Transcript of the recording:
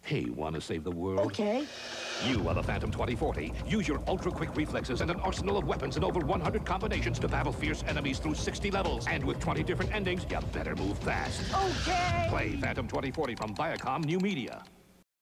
Hey, want to save the world? Okay. You are the Phantom 2040. Use your ultra-quick reflexes and an arsenal of weapons and over 100 combinations to battle fierce enemies through 60 levels. And with 20 different endings, you better move fast. Okay. Play Phantom 2040 from Viacom New Media.